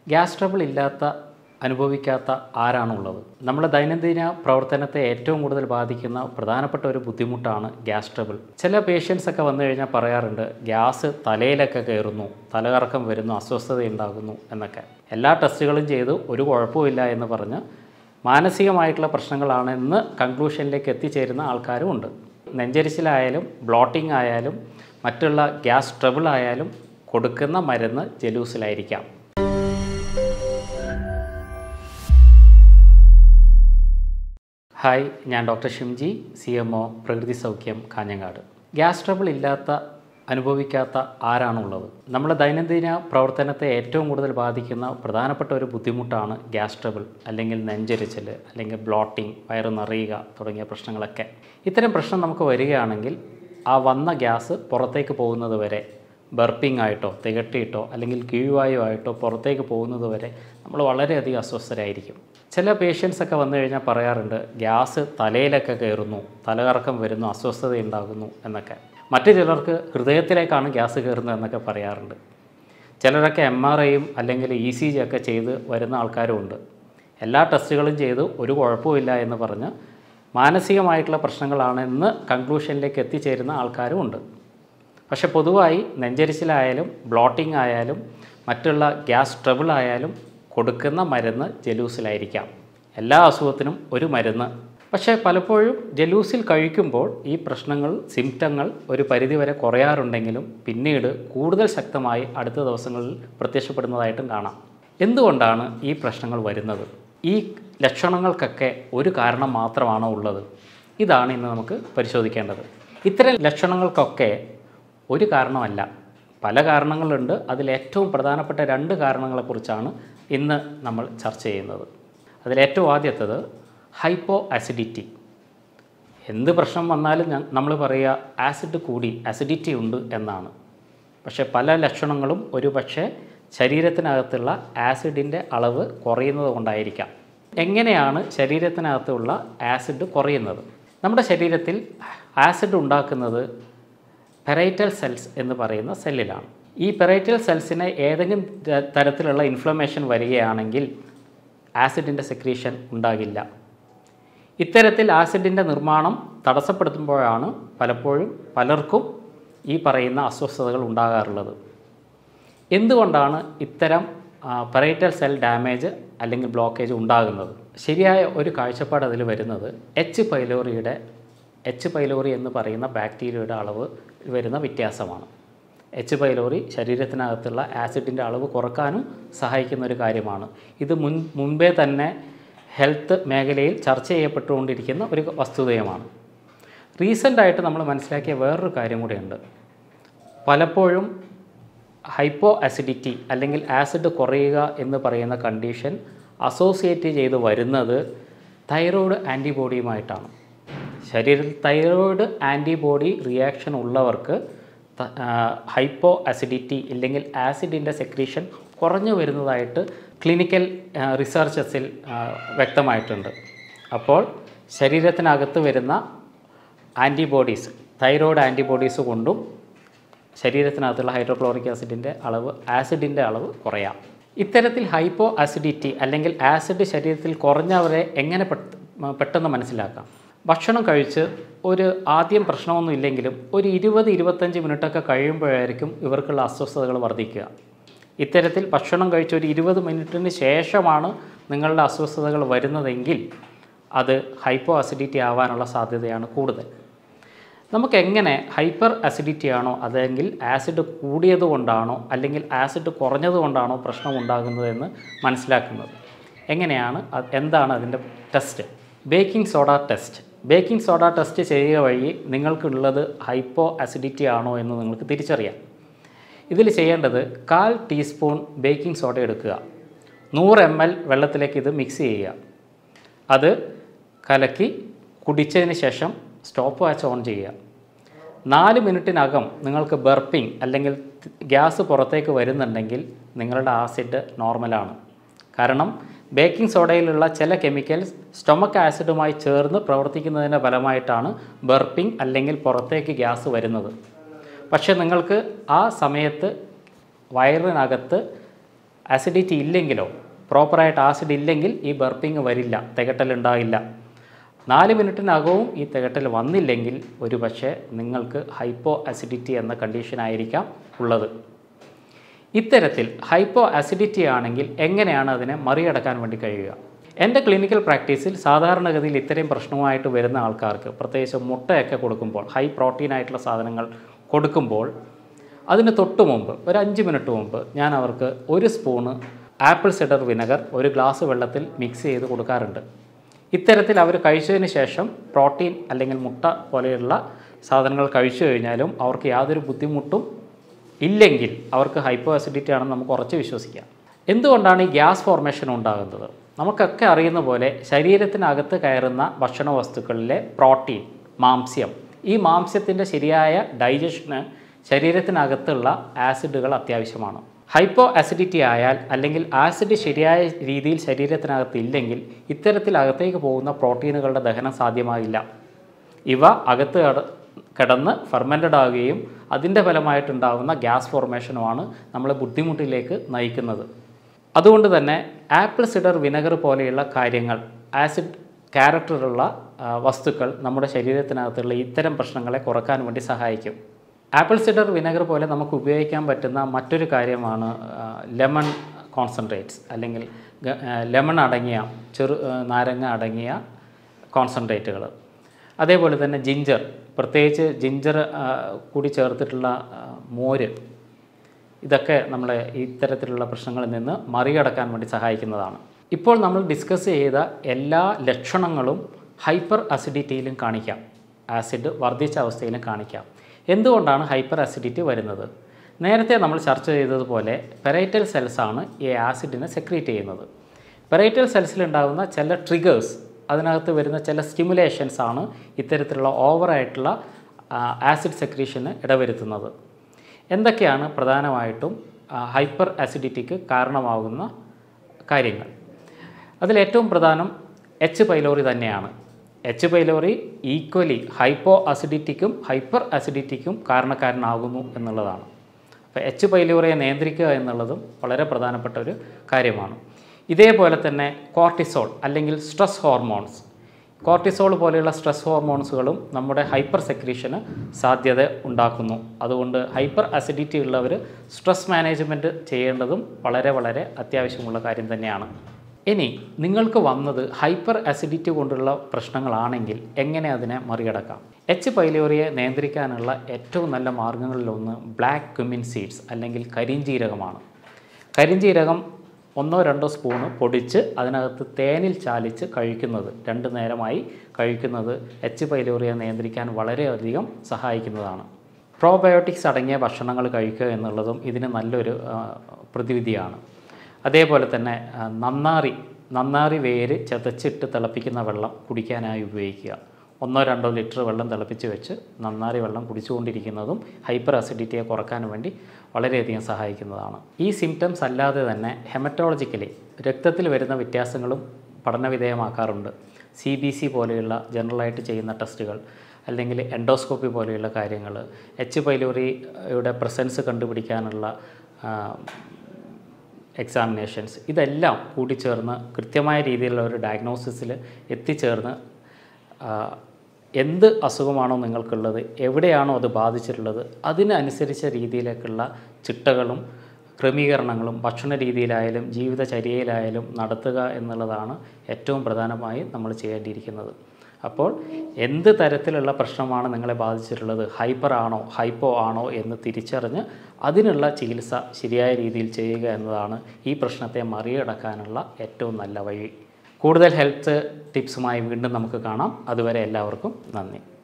Gas trouble ഇല്ലാത്ത അനുഭവിക്കാത്ത ആരാണുള്ളത്? നമ്മുടെ ദൈനംദിന പ്രവർത്തനത്തെ ഏറ്റവും കൂടുതൽ ബാധിക്കുന്ന പ്രധാനപ്പെട്ട ഒരു ബുദ്ധിമുട്ടാണ് ഗ്യാസ് ട്രബിൾ. ചില പേഷ്യൻസ് ഒക്കെ വന്നു കഴിഞ്ഞാൽ പറയാറുണ്ട്, ഗ്യാസ് തലയിലൊക്കെ കയറുന്നു, തലകറക്കം വരുന്നു, അസ്വസ്ഥതയുണ്ടാകുന്നു എന്നൊക്കെ. എല്ലാ ടെസ്റ്റുകളും ചെയ്ത് ഒരു കുഴപ്പമില്ല എന്ന് പറഞ്ഞ് മാനസികമായിട്ടുള്ള പ്രശ്നങ്ങളാണെന്ന് കൺക്ലൂഷനിലേക്ക് എത്തിച്ചേരുന്ന ആൾക്കാരും ഉണ്ട്. നെഞ്ചരിച്ചിലായാലും ബ്ലോട്ടിംഗ് ആയാലും മറ്റുള്ള ഗ്യാസ് ട്രബിൾ ആയാലും കൊടുക്കുന്ന മരുന്ന് ജലൂസിലായിരിക്കാം. ഹായ്, ഞാൻ doctor Shimji, CMO Prakriti സൗക്യം, Kanhangad. Gas trouble ഇല്ലാത്ത അനുഭവിക്കാത്ത ആരാണുള്ളത്? നമ്മുടെ ദൈനംദിന പ്രവർത്തനത്തെ ഏറ്റവും കൂടുതൽ ബാധിക്കുന്ന പ്രധാനപ്പെട്ട ഒരു ബുദ്ധിമുട്ടാണ് ഗ്യാസ് ട്രബിൾ, അല്ലെങ്കിൽ നെഞ്ചരിച്ചൽ, അല്ലെങ്കിൽ ബ്ലോട്ടിംഗ്, വയറ് നിറയുക തുടങ്ങിയ പ്രശ്നങ്ങളൊക്കെ. ഇത്തരം പ്രശ്നം നമുക്ക് വരികയാണെങ്കിൽ ആ വന്ന ഗ്യാസ് പുറത്തേക്ക് പോകുന്നത് വരെ, ബർപ്പിംഗ് ആയിട്ടോ തികട്ടിയിട്ടോ അല്ലെങ്കിൽ കീഴ്വായുവായിട്ടോ പുറത്തേക്ക് പോകുന്നത് വരെ നമ്മൾ വളരെയധികം അസ്വസ്ഥരായിരിക്കും. ചില പേഷ്യൻസ് ഒക്കെ വന്നു കഴിഞ്ഞാൽ പറയാറുണ്ട്, ഗ്യാസ് തലയിലൊക്കെ കയറുന്നു, തലകറക്കം വരുന്നു, അസ്വസ്ഥതയുണ്ടാകുന്നു എന്നൊക്കെ. മറ്റു ചിലർക്ക് ഹൃദയത്തിലേക്കാണ് ഗ്യാസ് കയറുന്നത് എന്നൊക്കെ പറയാറുണ്ട്. ചിലരൊക്കെ MRIയും അല്ലെങ്കിൽ ECG ഒക്കെ ചെയ്ത് വരുന്ന ആൾക്കാരുമുണ്ട്. എല്ലാ ടെസ്റ്റുകളും ചെയ്ത് ഒരു കുഴപ്പമില്ല എന്ന് പറഞ്ഞ് മാനസികമായിട്ടുള്ള പ്രശ്നങ്ങളാണെന്ന് കൺക്ലൂഷനിലേക്ക് എത്തിച്ചേരുന്ന ആൾക്കാരും ഉണ്ട്. പക്ഷേ പൊതുവായി നെഞ്ചരിച്ചിലായാലും ബ്ലോട്ടിംഗ് ആയാലും മറ്റുള്ള ഗ്യാസ് ട്രബിൾ ആയാലും കൊടുക്കുന്ന മരുന്ന് ജലൂസിലായിരിക്കാം. എല്ലാ അസുഖത്തിനും ഒരു മരുന്ന്. പക്ഷേ പലപ്പോഴും ജലൂസിൽ കഴിക്കുമ്പോൾ ഈ പ്രശ്നങ്ങൾ, സിംറ്റങ്ങൾ ഒരു പരിധിവരെ കുറയാറുണ്ടെങ്കിലും പിന്നീട് കൂടുതൽ ശക്തമായി അടുത്ത ദിവസങ്ങളിൽ പ്രത്യക്ഷപ്പെടുന്നതായിട്ടും കാണാം. എന്തുകൊണ്ടാണ് ഈ പ്രശ്നങ്ങൾ വരുന്നത്? ഈ ലക്ഷണങ്ങൾക്കൊക്കെ ഒരു കാരണം മാത്രമാണോ ഉള്ളത്? ഇതാണ് ഇന്ന് നമുക്ക് പരിശോധിക്കേണ്ടത്. ഇത്തരം ലക്ഷണങ്ങൾക്കൊക്കെ ഒരു കാരണമല്ല, പല കാരണങ്ങളുണ്ട്. അതിലേറ്റവും പ്രധാനപ്പെട്ട 2 കാരണങ്ങളെക്കുറിച്ചാണ് ഇന്ന് നമ്മൾ ചർച്ച ചെയ്യുന്നത്. അതിലേറ്റവും ആദ്യത്തേത് ഹൈപ്പോ ആസിഡിറ്റി. എന്ത് പ്രശ്നം വന്നാലും നമ്മൾ പറയുക ആസിഡ് കൂടി, ആസിഡിറ്റി ഉണ്ട് എന്നാണ്. പക്ഷേ പല ലക്ഷണങ്ങളും ഒരു പക്ഷേ ശരീരത്തിനകത്തുള്ള ആസിഡിൻ്റെ അളവ് കുറയുന്നത് കൊണ്ടായിരിക്കാം. എങ്ങനെയാണ് ശരീരത്തിനകത്തുള്ള ആസിഡ് കുറയുന്നത്? നമ്മുടെ ശരീരത്തിൽ ആസിഡ് ഉണ്ടാക്കുന്നത് പെരൈറ്റൽ സെൽസ് എന്ന് പറയുന്ന സെല്ലിലാണ്. ഈ പെരൈറ്റൽ സെൽസിന് ഏതെങ്കിലും തരത്തിലുള്ള ഇൻഫ്ലമേഷൻ വരികയാണെങ്കിൽ ആസിഡിൻ്റെ സെക്രീഷൻ ഉണ്ടാകില്ല. ഇത്തരത്തിൽ ആസിഡിൻ്റെ നിർമ്മാണം തടസ്സപ്പെടുത്തുമ്പോഴാണ് പലപ്പോഴും പലർക്കും ഈ പറയുന്ന അസ്വസ്ഥതകൾ ഉണ്ടാകാറുള്ളത്. എന്തുകൊണ്ടാണ് ഇത്തരം പെരൈറ്റൽ സെൽ ഡാമേജ് അല്ലെങ്കിൽ ബ്ലോക്കേജ് ഉണ്ടാകുന്നത്? ശരിയായ ഒരു കാഴ്ചപ്പാട് അതിൽ വരുന്നത് H. പൈലോറി എന്ന് പറയുന്ന ബാക്ടീരിയയുടെ അളവ് വരുന്ന വ്യത്യാസമാണ്. H. പൈലോറി ശരീരത്തിനകത്തുള്ള ആസിഡിൻ്റെ അളവ് കുറക്കാനും സഹായിക്കുന്ന ഒരു കാര്യമാണ്. ഇത് മുൻപേ തന്നെ ഹെൽത്ത് മേഖലയിൽ ചർച്ച ചെയ്യപ്പെട്ടുകൊണ്ടിരിക്കുന്ന ഒരു വസ്തുതയുമാണ്. റീസെൻ്റായിട്ട് നമ്മൾ മനസ്സിലാക്കിയ വേറൊരു കാര്യം കൂടിയുണ്ട്. പലപ്പോഴും ഹൈപ്പോ ആസിഡിറ്റി അല്ലെങ്കിൽ ആസിഡ് കുറയുക എന്ന് പറയുന്ന കണ്ടീഷൻ അസോസിയേറ്റ് ചെയ്ത് വരുന്നത് തൈറോയ്ഡ് ആൻറ്റിബോഡിയുമായിട്ടാണ്. ശരീരത്തിൽ തൈറോയ്ഡ് ആൻറ്റിബോഡി റിയാക്ഷൻ ഉള്ളവർക്ക് ഹൈപ്പോ ആസിഡിറ്റി അല്ലെങ്കിൽ ആസിഡിൻ്റെ സെക്രീഷൻ കുറഞ്ഞു വരുന്നതായിട്ട് ക്ലിനിക്കൽ റിസർച്ചസിൽ വ്യക്തമായിട്ടുണ്ട്. അപ്പോൾ ശരീരത്തിനകത്ത് വരുന്ന ആൻറ്റിബോഡീസ്, തൈറോയ്ഡ് ആൻറ്റിബോഡീസ് കൊണ്ടും ശരീരത്തിനകത്തുള്ള ഹൈഡ്രോക്ലോറിക് ആസിഡിൻ്റെ അളവ് കുറയാം. ഇത്തരത്തിൽ ഹൈപ്പോ ആസിഡിറ്റി അല്ലെങ്കിൽ ആസിഡ് ശരീരത്തിൽ കുറഞ്ഞവരെ എങ്ങനെ പെട്ടെന്ന് മനസ്സിലാക്കാം? ഭക്ഷണം കഴിച്ച് ആദ്യം പ്രശ്നമൊന്നും ഇല്ലെങ്കിലും ഒരു 20-25 മിനിറ്റൊക്കെ കഴിയുമ്പോഴായിരിക്കും ഇവർക്കുള്ള അസ്വസ്ഥതകൾ വർദ്ധിക്കുക. ഇത്തരത്തിൽ ഭക്ഷണം കഴിച്ച് ഒരു 20 മിനിറ്റിന് ശേഷമാണ് നിങ്ങളുടെ അസ്വസ്ഥതകൾ വരുന്നതെങ്കിൽ അത് ഹൈപ്പോ ആസിഡിറ്റി ആവാനുള്ള സാധ്യതയാണ് കൂടുതൽ. നമുക്കെങ്ങനെ ഹൈപ്പർ ആസിഡിറ്റി ആണോ അല്ലെങ്കിൽ ആസിഡ് കൂടിയത് കൊണ്ടാണോ അല്ലെങ്കിൽ ആസിഡ് കുറഞ്ഞത് കൊണ്ടാണോ പ്രശ്നം ഉണ്ടാകുന്നതെന്ന് മനസ്സിലാക്കുന്നത് എങ്ങനെയാണ്? എന്താണ് അതിൻ്റെ ടെസ്റ്റ്? ബേക്കിംഗ് സോഡ ടെസ്റ്റ് ചെയ്യുക വഴി നിങ്ങൾക്കുള്ളത് ഹൈപ്പോ ആസിഡിറ്റി ആണോ എന്ന് നിങ്ങൾക്ക് തിരിച്ചറിയാം. ഇതിൽ ചെയ്യേണ്ടത് 1/4 ടീസ്പൂൺ ബേക്കിംഗ് സോഡ എടുക്കുക, 100 ml വെള്ളത്തിലേക്ക് ഇത് മിക്സ് ചെയ്യുക. അത് കലക്കി കുടിച്ചതിന് ശേഷം സ്റ്റോപ്പ് വാച്ച് ഓൺ ചെയ്യുക. 4 മിനിറ്റിനകം നിങ്ങൾക്ക് ബർപ്പിംഗ് അല്ലെങ്കിൽ ഗ്യാസ് പുറത്തേക്ക് വരുന്നുണ്ടെങ്കിൽ നിങ്ങളുടെ ആസിഡ് നോർമലാണ്. കാരണം ബേക്കിംഗ് സോഡയിലുള്ള ചില കെമിക്കൽസ് സ്റ്റൊമക്ക് ആസിഡുമായി ചേർന്ന് പ്രവർത്തിക്കുന്നതിൻ്റെ ഫലമായിട്ടാണ് ബർപ്പിംഗ് അല്ലെങ്കിൽ പുറത്തേക്ക് ഗ്യാസ് വരുന്നത്. പക്ഷേ നിങ്ങൾക്ക് ആ സമയത്ത് വയറിനകത്ത് ആസിഡിറ്റി ഇല്ലെങ്കിലോ, പ്രോപ്പറായിട്ട് ആസിഡ് ഇല്ലെങ്കിൽ ഈ ബർപ്പിംഗ് വരില്ല, തികട്ടലുണ്ടാകില്ല. 4 മിനിറ്റിനകവും ഈ തികട്ടൽ വന്നില്ലെങ്കിൽ ഒരു പക്ഷേ നിങ്ങൾക്ക് ഹൈപ്പോ ആസിഡിറ്റി എന്ന കണ്ടീഷനായിരിക്കാം ഉള്ളത്. ഇത്തരത്തിൽ ഹൈപ്പോ ആസിഡിറ്റി ആണെങ്കിൽ എങ്ങനെയാണ് അതിനെ മറികടക്കാൻ വേണ്ടി കഴിയുക? എൻ്റെ ക്ലിനിക്കൽ പ്രാക്ടീസിൽ സാധാരണഗതിയിൽ ഇത്രയും പ്രശ്നമായിട്ട് വരുന്ന ആൾക്കാർക്ക്, പ്രത്യേകിച്ച് മുട്ടയൊക്കെ കൊടുക്കുമ്പോൾ, ഹൈ പ്രോട്ടീനായിട്ടുള്ള സാധനങ്ങൾ കൊടുക്കുമ്പോൾ അതിന് തൊട്ട് മുമ്പ് ഒരു 5 മിനിറ്റ് മുമ്പ് ഞാൻ അവർക്ക് 1 spoon apple cider vinegar 1 glass വെള്ളത്തിൽ മിക്സ് ചെയ്ത് കൊടുക്കാറുണ്ട്. ഇത്തരത്തിൽ അവർ കഴിച്ചതിന് ശേഷം പ്രോട്ടീൻ അല്ലെങ്കിൽ മുട്ട പോലെയുള്ള സാധനങ്ങൾ കഴിച്ചു കഴിഞ്ഞാലും അവർക്ക് യാതൊരു ബുദ്ധിമുട്ടും ഇല്ലെങ്കിൽ അവർക്ക് ഹൈപ്പോ ആസിഡിറ്റി ആണെന്ന് നമുക്ക് ഉറച്ച് വിശ്വസിക്കാം. എന്തുകൊണ്ടാണ് ഈ ഗ്യാസ് ഫോർമേഷൻ ഉണ്ടാകുന്നത്? നമുക്കൊക്കെ അറിയുന്ന പോലെ ശരീരത്തിനകത്ത് കയറുന്ന ഭക്ഷണ വസ്തുക്കളിലെ പ്രോട്ടീൻ, മാംസ്യം, ഈ മാംസ്യത്തിൻ്റെ ശരിയായ ഡൈജഷന് ശരീരത്തിനകത്തുള്ള ആസിഡുകൾ അത്യാവശ്യമാണ്. ഹൈപ്പോ ആസിഡിറ്റി ആയാൽ അല്ലെങ്കിൽ ആസിഡ് ശരിയായ രീതിയിൽ ശരീരത്തിനകത്ത് ഇല്ലെങ്കിൽ ഇത്തരത്തിൽ അകത്തേക്ക് പോകുന്ന പ്രോട്ടീനുകളുടെ ദഹനം സാധ്യമാകില്ല. ഇവ അകത്ത് കിടന്ന് ഫെർമെൻറ്റഡ് ആവുകയും അതിൻ്റെ ഫലമായിട്ടുണ്ടാകുന്ന ഗ്യാസ് ഫോർമേഷനുമാണ് നമ്മളെ ബുദ്ധിമുട്ടിലേക്ക് നയിക്കുന്നത്. അതുകൊണ്ട് തന്നെ ആപ്പിൾ സിഡർ വിനെഗർ പോലെയുള്ള കാര്യങ്ങൾ, ആസിഡ് ക്യാരക്ടറുള്ള വസ്തുക്കൾ നമ്മുടെ ശരീരത്തിനകത്തുള്ള ഇത്തരം പ്രശ്നങ്ങളെ കുറക്കാൻ വേണ്ടി സഹായിക്കും. ആപ്പിൾ സിഡർ വിനെഗർ പോലെ നമുക്ക് ഉപയോഗിക്കാൻ പറ്റുന്ന മറ്റൊരു കാര്യമാണ് ലെമൺ കോൺസെൻട്രേറ്റ്സ്, അല്ലെങ്കിൽ ലെമൺ അടങ്ങിയ നാരങ്ങ അടങ്ങിയ കോൺസെൻട്രേറ്റുകൾ. അതേപോലെ തന്നെ ജിഞ്ചർ, പ്രത്യേകിച്ച് ജിഞ്ചർ കൂടി ചേർത്തിട്ടുള്ള മോര്, ഇതൊക്കെ നമ്മളെ ഇത്തരത്തിലുള്ള പ്രശ്നങ്ങളിൽ നിന്ന് മറികടക്കാൻ വേണ്ടി സഹായിക്കുന്നതാണ്. ഇപ്പോൾ നമ്മൾ ഡിസ്കസ് ചെയ്ത എല്ലാ ലക്ഷണങ്ങളും ഹൈപ്പർ അസിഡിറ്റിയിലും കാണിക്കാം, ആസിഡ് വർദ്ധിച്ച അവസ്ഥയിലും കാണിക്കാം. എന്തുകൊണ്ടാണ് ഹൈപ്പർ അസിഡിറ്റി വരുന്നത്? നേരത്തെ നമ്മൾ ചർച്ച ചെയ്തതുപോലെ പെരൈറ്റൽ സെൽസാണ് ഈ ആസിഡിനെ സെക്രീറ്റ് ചെയ്യുന്നത്. പെരൈറ്റൽ സെൽസിലുണ്ടാകുന്ന ചില ട്രിഗേഴ്സ്, അതിനകത്ത് വരുന്ന ചില സ്റ്റിമുലേഷൻസ് ആണ് ഇത്തരത്തിലുള്ള ഓവറായിട്ടുള്ള ആസിഡ് സെക്രീഷന് ഇടവരുത്തുന്നത്. എന്തൊക്കെയാണ് പ്രധാനമായിട്ടും ഹൈപ്പർ ആസിഡിറ്റിക്ക് കാരണമാകുന്ന കാര്യങ്ങൾ? അതിലേറ്റവും പ്രധാനം എച്ച് പൈലോറി തന്നെയാണ്. എച്ച് പൈലോറി ഈക്വലി ഹൈപ്പോ അസിഡിറ്റിക്കും ഹൈപ്പർ അസിഡിറ്റിക്കും കാരണക്കാരനാകുന്നു എന്നുള്ളതാണ്. അപ്പോൾ എച്ച് പൈലോറിയെ നിയന്ത്രിക്കുക എന്നുള്ളതും വളരെ പ്രധാനപ്പെട്ട ഒരു കാര്യമാണ്. ഇതേപോലെ തന്നെ കോർട്ടിസോൾ അല്ലെങ്കിൽ സ്ട്രെസ് ഹോർമോൺസ്, കോർട്ടിസോൾ പോലെയുള്ള സ്ട്രെസ് ഹോർമോൺസുകളും നമ്മുടെ ഹൈപ്പർ സെക്രീഷന് സാധ്യത ഉണ്ടാക്കുന്നു. അതുകൊണ്ട് ഹൈപ്പർ അസിഡിറ്റി ഉള്ളവർ സ്ട്രെസ് മാനേജ്മെൻറ്റ് ചെയ്യേണ്ടതും വളരെ വളരെ അത്യാവശ്യമുള്ള കാര്യം തന്നെയാണ്. ഇനി നിങ്ങൾക്ക് വന്നത് ഹൈപ്പർ അസിഡിറ്റി കൊണ്ടുള്ള പ്രശ്നങ്ങളാണെങ്കിൽ എങ്ങനെ അതിനെ മറികടക്കാം? എച്ച് പൈലോറിയെ നിയന്ത്രിക്കാനുള്ള ഏറ്റവും നല്ല മാർഗ്ഗങ്ങളിലൊന്ന് ബ്ലാക്ക് ക്യുമിൻ സീഡ്സ് അല്ലെങ്കിൽ കരിഞ്ജീരകമാണ്. കരിഞ്ജീരകം 1-2 സ്പൂണ് പൊടിച്ച് അതിനകത്ത് തേനിൽ ചാലിച്ച് കഴിക്കുന്നത്, 2 നേരമായി കഴിക്കുന്നത് എച്ച് പൈലോറിയെ നിയന്ത്രിക്കാൻ വളരെയധികം സഹായിക്കുന്നതാണ്. പ്രോബയോട്ടിക്സ് അടങ്ങിയ ഭക്ഷണങ്ങൾ കഴിക്കുക എന്നുള്ളതും ഇതിന് നല്ലൊരു പ്രതിവിധിയാണ്. അതേപോലെ തന്നെ നന്നാറി വേര് ചതച്ചിട്ട് തിളപ്പിക്കുന്ന വെള്ളം കുടിക്കാനായി ഉപയോഗിക്കുക. 1-2 ലിറ്റർ വെള്ളം തിളപ്പിച്ച് വെച്ച് നന്നാറി വെള്ളം കുടിച്ചുകൊണ്ടിരിക്കുന്നതും ഹൈപ്പർ അസിഡിറ്റിയെ കുറക്കാൻ വേണ്ടി വളരെയധികം സഹായിക്കുന്നതാണ്. ഈ സിംറ്റംസ് അല്ലാതെ തന്നെ ഹെമറ്റോളജിക്കലി രക്തത്തിൽ വരുന്ന വ്യത്യാസങ്ങളും പഠനവിധേയമാക്കാറുണ്ട്. CBC പോലെയുള്ള ജനറലായിട്ട് ചെയ്യുന്ന ടെസ്റ്റുകൾ, അല്ലെങ്കിൽ എൻഡോസ്കോപ്പി പോലെയുള്ള കാര്യങ്ങൾ, എച്ച് പൈലോറിയുടെ പ്രസൻസ് കണ്ടുപിടിക്കാനുള്ള എക്സാമിനേഷൻസ്, ഇതെല്ലാം കൂടിച്ചേർന്ന് കൃത്യമായ രീതിയിലുള്ള ഒരു ഡയഗ്നോസിസിൽ എത്തിച്ചേർന്ന് എന്ത് അസുഖമാണോ നിങ്ങൾക്കുള്ളത്, എവിടെയാണോ അത് ബാധിച്ചിട്ടുള്ളത്, അതിനനുസരിച്ച രീതിയിലേക്കുള്ള ചിട്ടകളും ക്രമീകരണങ്ങളും ഭക്ഷണ രീതിയിലായാലും ജീവിതചര്യയിലായാലും നടത്തുക എന്നുള്ളതാണ് ഏറ്റവും പ്രധാനമായി നമ്മൾ ചെയ്യേണ്ടിയിരിക്കുന്നത്. അപ്പോൾ എന്ത് തരത്തിലുള്ള പ്രശ്നമാണ് നിങ്ങളെ ബാധിച്ചിട്ടുള്ളത്, ഹൈപ്പർ ആണോ ഹൈപ്പോ ആണോ എന്ന് തിരിച്ചറിഞ്ഞ് അതിനുള്ള ചികിത്സ ശരിയായ രീതിയിൽ ചെയ്യുക എന്നതാണ് ഈ പ്രശ്നത്തെ മറികടക്കാനുള്ള ഏറ്റവും നല്ല വഴി. കൂടുതൽ ഹെൽത്ത് ടിപ്സുമായി വീണ്ടും നമുക്ക് കാണാം. അതുവരെ എല്ലാവർക്കും നന്ദി.